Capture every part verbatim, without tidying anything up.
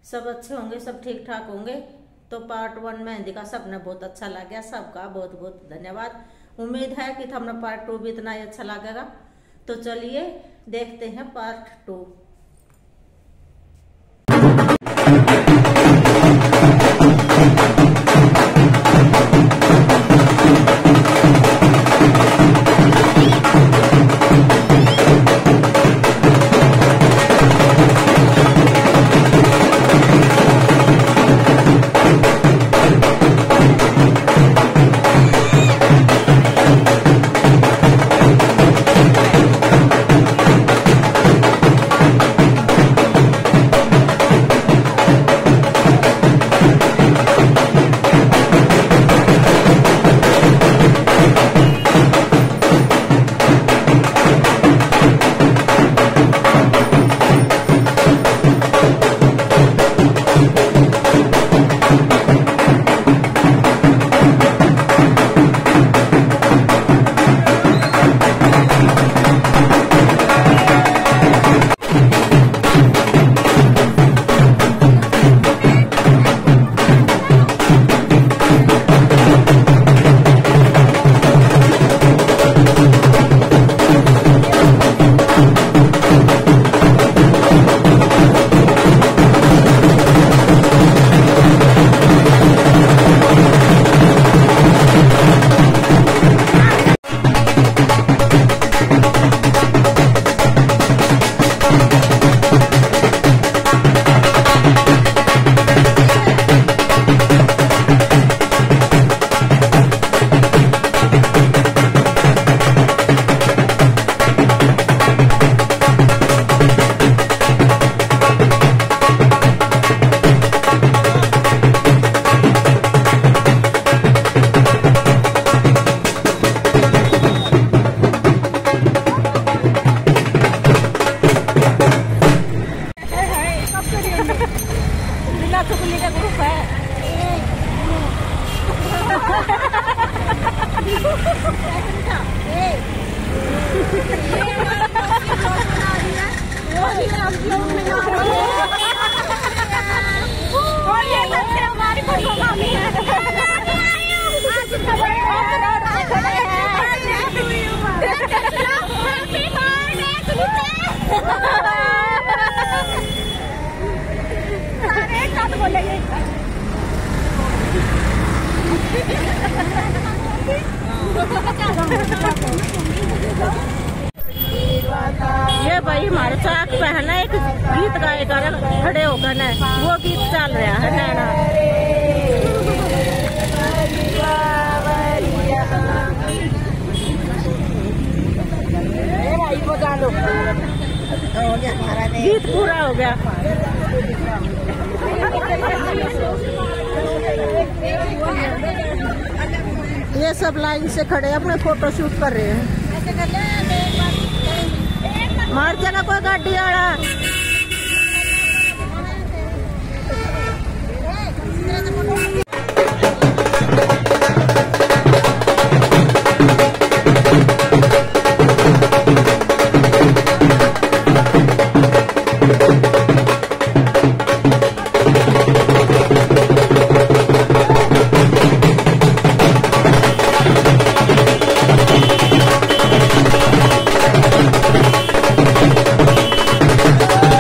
सब अच्छे होंगे, सब ठीक ठाक होंगे। तो पार्ट वन मेहंदी का सबने बहुत अच्छा लग गया, सबका बहुत बहुत धन्यवाद। उम्मीद है कि हमने पार्ट टू भी इतना ही अच्छा लगेगा। तो चलिए देखते हैं पार्ट टू। ये भाई हमारे चाक पहना एक गीत गाएगा खड़े होकर न, वो गीत चल रहा है नैना। गीत पूरा हो गया। ये सब लाइन से खड़े अपने फोटो शूट कर रहे हैं। मार जाना कोई गाड़ी वाला। Oh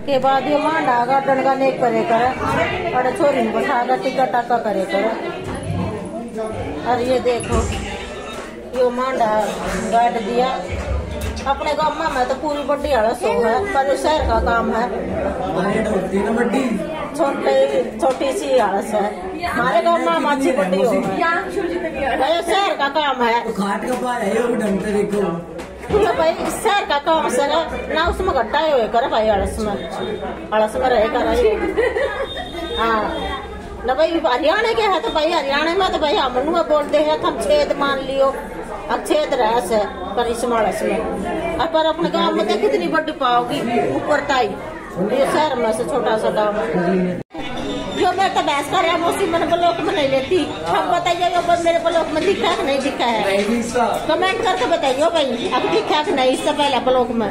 के बाद ये मांडा का डंगा नहीं करे कर और छोरी में बैठा टिका टाका करे कर। और ये देखो ये मांडा गाड़ दिया अपने गाँव में तो पूरी बड्डी हड़स हो है पर शहर का काम है छोटे छोटी सी हड़स है। हमारे गाँव में माछी बड्डी हो है शहर का काम है तो भाई शहर का काम सर ना उसमें घट्टा हुए करे भाई अड़स में अड़स में रहे कर। हाँ न भाई हरियाणा के है तो भाई हरियाणा में तो भाई हम बोलते हैं हम छेद मान लियो अब छेद रह से पर इस माड़स में अब पर अपने गांव में तो कितनी बड़ी पाओगी ऊपर ताई ये शहर में से छोटा सा गाँव जो मैं तो बहस कर रहा उसी मैंने ब्लॉक में नहीं लेती। हम बताइए यो मेरे ब्लॉक में दिखा है नहीं दिखा है कमेंट करके बताइए भाई अब दिखा है नहीं इससे पहले ब्लॉक में।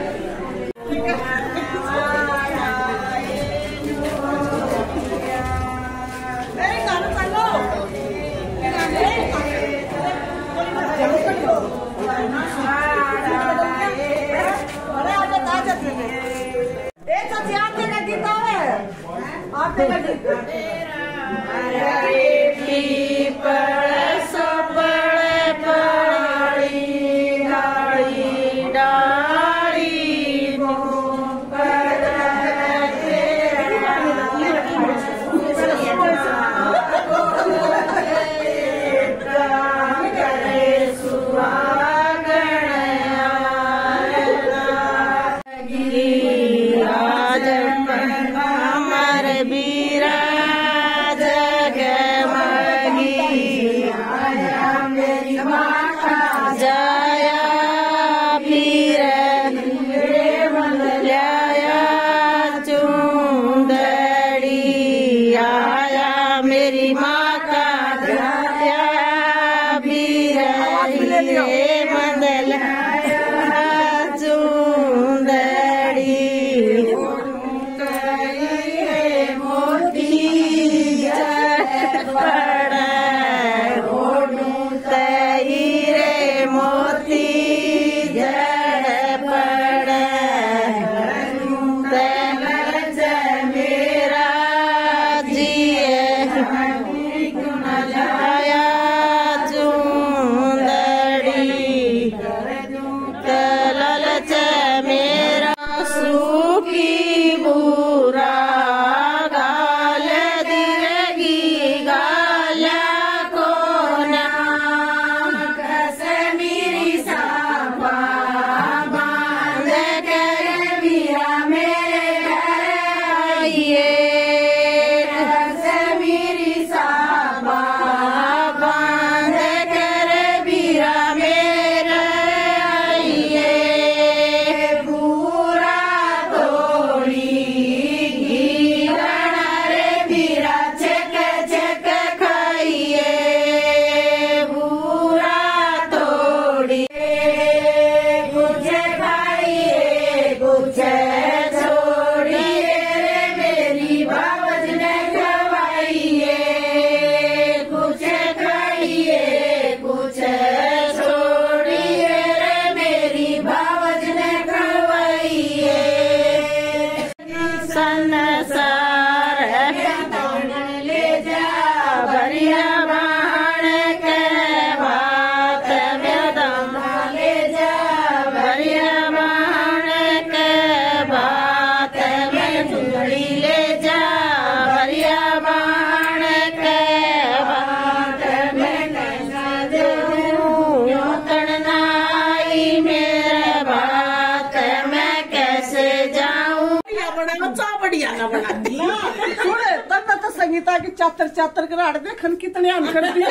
संगीता की चातर चातर कराड़ देखन कितने अनकर ये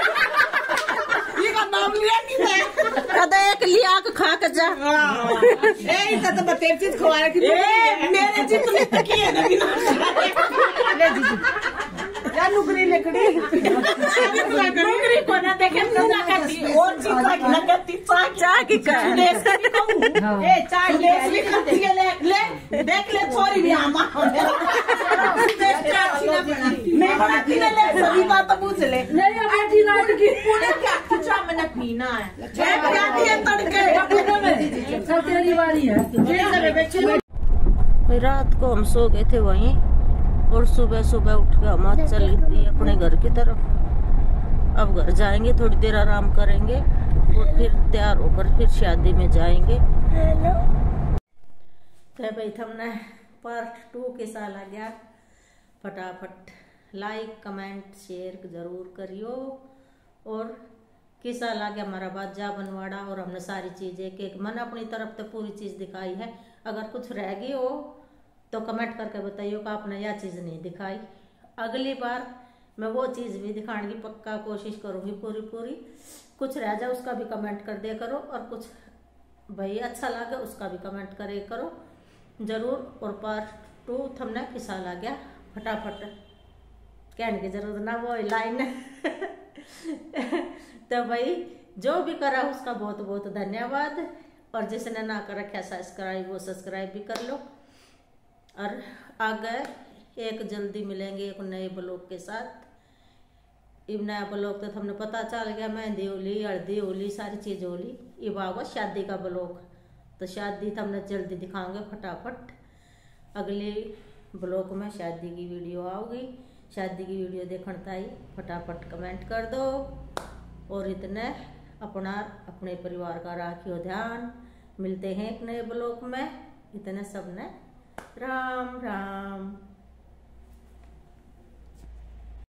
का नाम लिया कि मैं कदे एक लिया के खा के जा ए इतना तो बतेर चीज खवाए कि मेरे जितने तकी है ना बिना ले दीजिए या नुकरी लकड़ी नुकरी को ना देखे तो ना करती और चीज का लगती चाय चाय की कर ए चाय ले लिखती है ले ले देख ले छोरी भी आमा मैं बनाती ना ले सभी बात तो पूछ ले नहीं बेटी नाट की पूरे क्या कुछ मैंने पीना है क्या किया तड़के सब तेरी वाली है रात को हम सो गए थे वहीं और सुबह सुबह उठ के हम चल गए अपने घर की तरफ। अब घर जाएंगे, थोड़ी देर आराम करेंगे और फिर तैयार होकर फिर शादी में जाएंगे। तो भाई हमने पार्ट टू के साल आ गया। फटाफट लाइक कमेंट शेयर जरूर करियो। और किसा लगे हमारा बाजा बनवाड़ा और हमने सारी चीज एक एक मन अपनी तरफ तो पूरी चीज दिखाई है। अगर कुछ रह गई हो तो कमेंट करके बताइयो कि आपने यह चीज नहीं दिखाई। अगली बार मैं वो चीज भी दिखाने की पक्का कोशिश करूंगी पूरी पूरी। कुछ रह जाए उसका भी कमेंट कर दिया करो और कुछ भाई अच्छा लगे उसका भी कमेंट करे करो जरूर। और पार्ट टू हमने किसा ला गया फटाफट कहने की जरूरत ना वो लाइन तो भाई जो भी करा उसका बहुत बहुत धन्यवाद। और जिसने ना कर रखा सब्सक्राइब वो सब्सक्राइब भी कर लो। और आगे एक जल्दी मिलेंगे एक नए ब्लॉग के साथ। इब नया ब्लॉग तो हमने पता चल गया मेहंदी होली हल्दी होली सारी चीज होली। इब आगा शादी का ब्लॉग तो शादी तो हमने जल्दी दिखाएंगे फटाफट। अगले ब्लॉग में शादी की वीडियो आओगी। शादी की वीडियो देखने ताई फटाफट कमेंट कर दो। और इतने अपना अपने परिवार का राखियो ध्यान। मिलते हैं एक नए ब्लॉग में। इतने सबने राम राम।